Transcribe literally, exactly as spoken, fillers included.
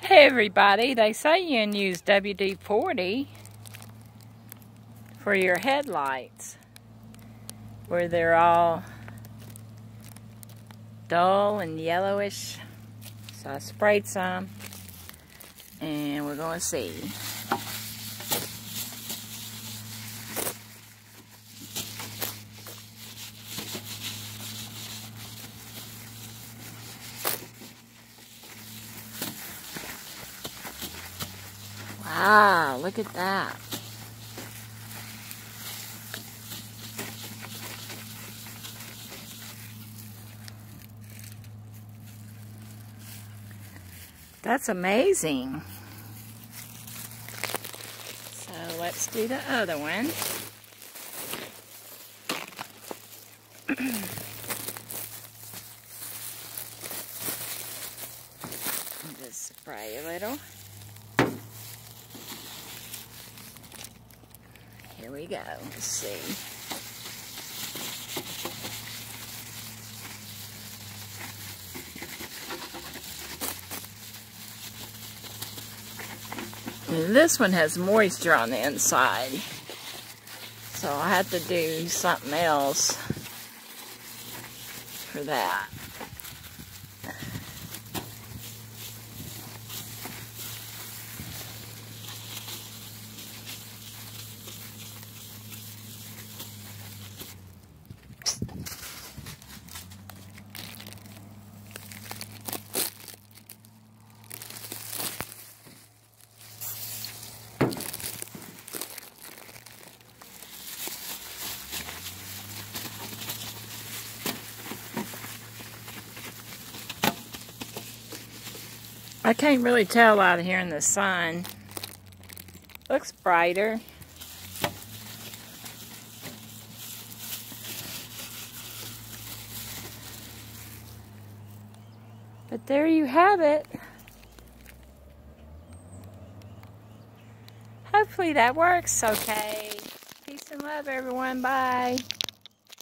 Hey everybody, they say you can use W D forty for your headlights where they're all dull and yellowish. So I sprayed some and we're going to see. Wow, look at that. That's amazing. So let's do the other one. Just spray a little. Here we go. Let's see. And this one has moisture on the inside, so I have to do something else for that. I can't really tell out here in the sun. Looks brighter. But there you have it. Hopefully that works okay. Peace and love, everyone. Bye.